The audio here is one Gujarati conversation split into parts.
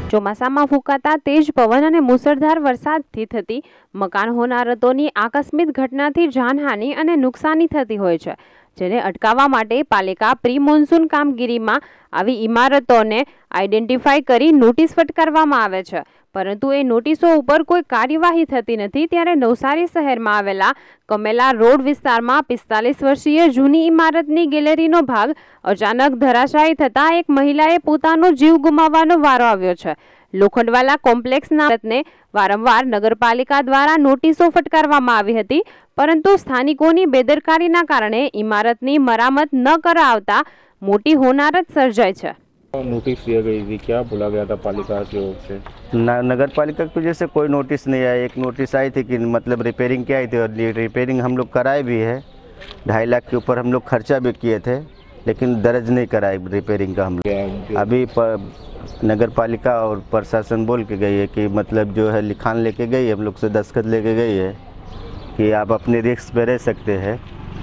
ચોમાસામાં ફૂંકાતા તેજ પવન અને મુસળધાર વરસાદથી થતી મકાન હોનારતોની આકસ્મિક ઘટનાથી જાનહાનિ અને નુકસાની થતી હોય છે, જેને અટકાવવા માટે પાલિકા પ્રી મોન્સૂન કામગીરીમાં આવી ઇમારતોને આઈડેન્ટિફાઈ કરી નોટિસ ફટકારવામાં આવે છે, પરંતુ એ નોટિસો ઉપર કોઈ કાર્યવાહી થતી નથી। ત્યારે નવસારી શહેરમાં આવેલા કમેલા રોડ વિસ્તારમાં 45 વર્ષીય જૂની ઇમારતની ગેલેરીનો ભાગ અચાનક ધરાશાયી થતાં એક મહિલાએ પોતાનો જીવ ગુમાવવાનો વારો આવ્યો છે। લોખંડવાલા કોમ્પ્લેક્સના ઇમારતને વારંવાર નગરપાલિકા દ્વારા નોટિસો ફટકારવામાં આવી હતી, પરંતુ સ્થાનિકોની બેદરકારીના કારણે ઇમારતની મરામત ન કરાવતા मोटी होनारत सर्जाई है। नोटिस दिया गई थी, क्या बोला गया था पालिका की ओर से? नगर पालिका की वजह से कोई नोटिस नहीं आया। एक नोटिस आई थी कि मतलब रिपेयरिंग की आई थी और रिपेयरिंग हम लोग कराए भी है। 2.5 लाख के ऊपर हम लोग खर्चा भी किए थे, लेकिन दर्ज नहीं कराए रिपेयरिंग का। हम लोग अभी नगर पालिका और प्रशासन बोल के गई है कि मतलब जो है लिखान लेके गई, हम लोग से दस्तखत लेके गई है कि आप अपने रिस्क पे रह सकते हैं।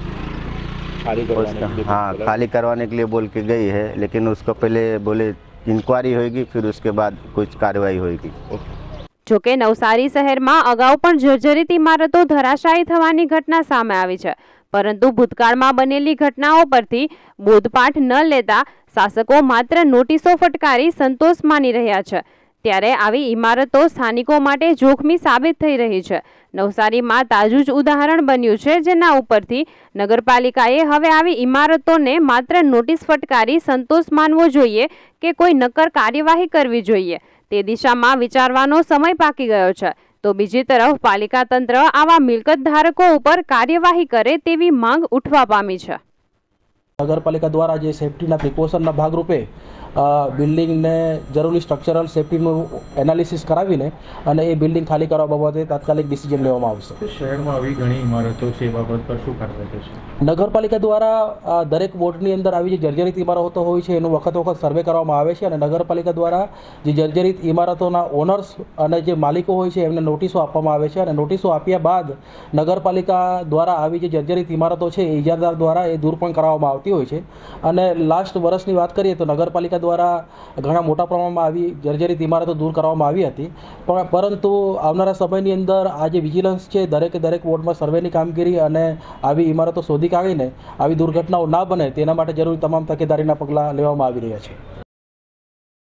हाँ, खाली करवाने के लिए बोल के गई है, लेकिन उसको पहले बोले इंक्वायरी होगी, फिर उसके बाद कुछ कार्रवाई होगी। जो के नवसारी शहर में अगाऊ पण जर्जरित इमारतों धराशायी थवानी घटना सामे आवी छे, परंतु भूतकाळ में बनेली घटनाओं परथी बोधपाठ न लेता शासको मात्र नोटिसो फटकारी संतोष मानी रह्या छे। त्यारे आवी इमारतों स्थानिकों माटे जोखमी साबित थई रही छे। नवसारी में ताजू ज उदाहरण बन्युं छे, जेना उपरथी नगरपालिकाए हवे आवी इमारतोने मात्र नोटिस फटकारी संतोष मानवो जोईए के कोई नक्कर कार्यवाही करवी जोईए। ते दिशामां विचारवानो समय पाकी गयो छे। तो बीजी तरफ पालिका तंत्र आवा मिलकत धारकों उपर कार्यवाही करे तेवी मांग उठवा पामी छे। नगरपालिका द्वारा जे सेफ्टीना प्रिकॉशनना भागरूपे बिल्डिंग ने जरूरी स्ट्रक्चरल सेफ्टीનું એનાલિસિસ કરાવીને અને એ બિલ્ડિંગ ખાલી કરવા બાબતે તાત્કાલિક ડિસિઝન લેવામાં આવશે। શહેરમાં આવી ઘણી ઇમારતો છે, બાબત પર શું કાર્યવાહી થશે? નગરપાલિકા દ્વારા દરેક વોર્ડની અંદર આવી જે જર્જરિત ઇમારતો હોય છે એનું વખત સર્વે કરવામાં આવે છે અને નગરપાલિકા દ્વારા જે જર્જરિત ઇમારતોના ઓનર્સ અને જે માલિકો હોય છે એમને નોટિસો આપવામાં આવે છે અને નોટિસો આપ્યા બાદ નગરપાલિકા દ્વારા આવી જે જર્જરિત ઇમારતો છે એ ઇજારદાર દ્વારા એ દૂર પણ કરવામાં આવતી હોય છે। અને લાસ્ટ વર્ષની વાત કરીએ તો નગરપાલિકા દ્વારા ઘણા મોટા પ્રમાણમાં આવી જર્જરિત ઇમારતો દૂર કરવામાં આવી હતી, પરંતુ આવનારા સમયની અંદર આ જે વિજિલન્સ છે દરેક વોર્ડમાં સર્વેની કામગીરી અને આવી ઇમારતો શોધી કાઢીને આવી દુર્ઘટનાઓ ના બને તેના માટે જરૂરી તમામ તકેદારીના પગલાં લેવામાં આવી રહ્યા છે।